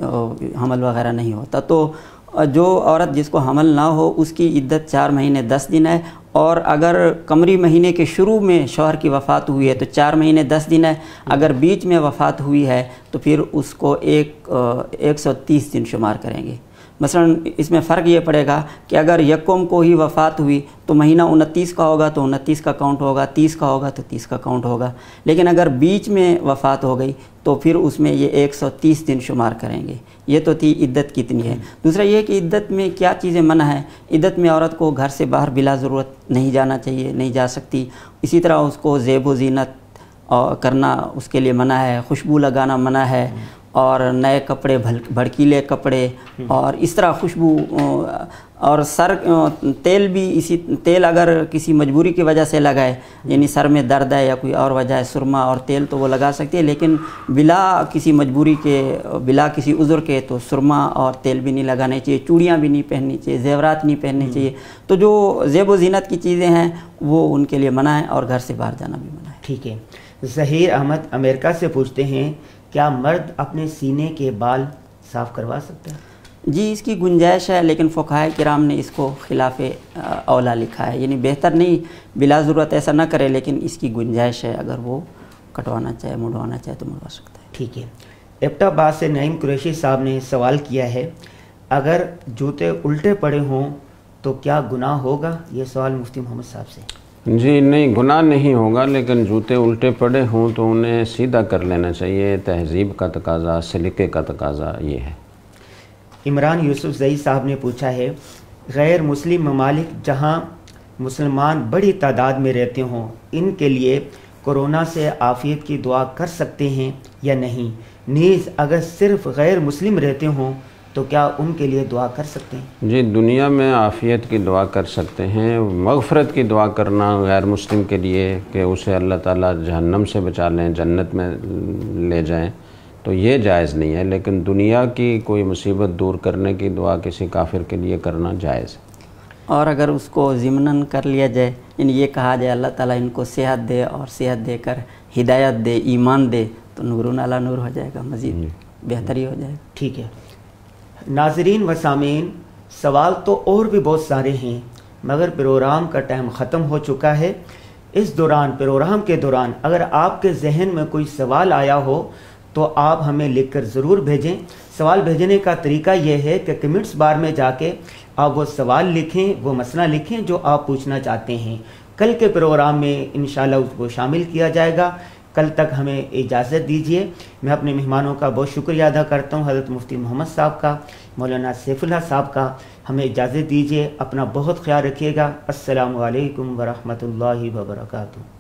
حمل وغیرہ نہیں ہوتا، تو جو عورت جس کو حمل نہ ہو اس کی عدت 4 مہینے 10 دن ہے، اور اگر قمری مہینے کے شروع میں شوہر کی وفات ہوئی ہے تو 4 مہینے 10 دن ہے، اگر بیچ میں وفات ہوئی ہے تو پھر اس کو 130 دن شمار کریں گے۔ مثلا اس میں فرق یہ پڑے گا کہ اگر یکم کو ہی وفات ہوئی تو مہینہ 29 کا ہوگا تو 29 کا کاؤنٹ ہوگا، 30 کا ہوگا تو 30 کا کاؤنٹ ہوگا، لیکن اگر بیچ میں وفات ہو گئی تو پھر اس میں یہ 130 دن شمار کریں گے۔ یہ تو تھی عدت کتنی ہے۔ دوسرا یہ کہ عدت میں کیا چیزیں منع ہیں۔ عدت میں عورت کو گھر سے باہر بلا ضرورت نہیں جانا چاہیے، نہیں جا سکتی۔ اسی طرح اس کو زیب و زینت کرنا اس کے لیے منع ہے، خوشبو لگانا منع ہے، اور نئے کپڑے، بھڑکیلے کپڑے، اور اس طرح خوشبو، اور سر تیل بھی، اسی تیل اگر کسی مجبوری کی وجہ سے لگائے، یعنی سر میں درد ہے یا کوئی اور وجہ ہے، سرما اور تیل تو وہ لگا سکتی ہے، لیکن بلا کسی مجبوری کے، بلا کسی عذر کے تو سرما اور تیل بھی نہیں لگانے چاہیے، چوڑیاں بھی نہیں پہننی چاہیے، زیورات نہیں پہننے چاہیے۔ تو جو زیب و زینت کی چیزیں ہیں وہ ان کے لیے منع ہے، اور گھر سے باہر جانا بھی منع ہے۔ ٹھیک ہے۔ ظہیر احمد امریکہ سے پوچھتے ہیں، کیا مرد اپنے سینے کے بال صاف کروا سکتا ہے؟ جی، اس کی گنجائش ہے، لیکن فقہاء کرام نے اس کو خلاف اولا لکھا ہے، یعنی بہتر نہیں، بلا ضرورت ایسا نہ کرے، لیکن اس کی گنجائش ہے، اگر وہ کٹوانا چاہے، مڑوانا چاہے تو مڑوا سکتا ہے۔ ٹھیک ہے۔ ایبٹ آباد سے نعیم قریشی صاحب نے سوال کیا ہے، اگر جوتے الٹے پڑے ہوں تو کیا گناہ ہوگا؟ یہ سوال مفتی محمد صاحب سے۔ جی نہیں، گناہ نہیں ہوگا، لیکن جوتے الٹے پڑے ہوں تو انہیں سیدھا کر لینا چاہیے۔ تہذیب کا تقاضا، سلیقے کا تقاضا یہ ہے۔ عمران یوسف زئی صاحب نے پوچھا ہے، غیر مسلم ممالک جہاں مسلمان بڑی تعداد میں رہتے ہوں، ان کے لیے کورونا سے عافیت کی دعا کر سکتے ہیں یا نہیں؟ نیز اگر صرف غیر مسلم رہتے ہوں تو کیا ان کے لیے دعا کر سکتے ہیں؟ جی، دنیا میں عافیت کی دعا کر سکتے ہیں۔ مغفرت کی دعا کرنا غیر مسلم کے لیے کہ اسے اللہ تعالیٰ جہنم سے بچا لیں، جنت میں لے جائیں، تو یہ جائز نہیں ہے، لیکن دنیا کی کوئی مصیبت دور کرنے کی دعا کسی کافر کے لیے کرنا جائز ہے۔ اور اگر اس کو ضمناً کر لیا جائے، یعنی یہ کہا جائے اللہ تعالیٰ ان کو صحت دے اور صحت دے کر ہدایت دے، ایمان دے، تو نور علی نور ہو جائے گا، مزید بہتری ہو جائے گا۔ ٹھیک ہے ناظرین و سامعین، سوال تو اور بھی بہت سارے ہیں مگر پروگرام کا ٹائم ختم ہو چکا ہے۔ اس دوران، پروگرام کے دوران، اگر آپ کے ذہن میں کوئی سوال آیا ہو تو آپ ہمیں لکھ کر ضرور بھیجیں۔ سوال بھیجنے کا طریقہ یہ ہے کہ کمنٹس بار میں جا کے آپ وہ سوال لکھیں، وہ مسئلہ لکھیں جو آپ پوچھنا چاہتے ہیں۔ کل کے پروگرام میں انشاءاللہ اس کو شامل کیا جائے گا۔ کل تک ہمیں اجازت دیجیے۔ میں اپنے مہمانوں کا بہت شکریہ ادا کرتا ہوں، حضرت مفتی محمد صاحب کا، مولانا سیف اللہ صاحب کا۔ ہمیں اجازت دیجیے، اپنا بہت خیال رکھیے گا۔ السلام علیکم ورحمۃ اللہ وبرکاتہ۔